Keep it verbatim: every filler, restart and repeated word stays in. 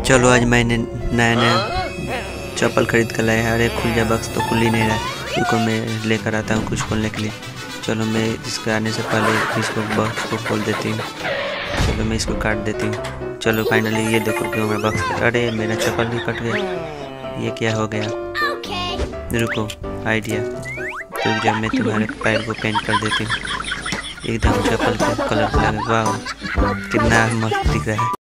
चलो आज मैंने नया नया चप्पल खरीद कर लाया। अरे खुल जा, बक्स तो खुल ही नहीं रहा। क्योंकि मैं लेकर आता हूँ कुछ खोलने के लिए। चलो मैं इसके आने से पहले इसको बक्स को खोल देती हूँ। चलो मैं इसको काट देती हूँ। चलो फाइनली ये देखो कि मेरा बक्स, अरे मेरा चप्पल भी कट गया। ये क्या हो गया? रुको, आइडिया। रुक जा, मैं तुम्हारे पैर को पेंट कर देती हूँ एकदम चप्पल के कलर लगे। वाह कितना मस्त दिख रहा है।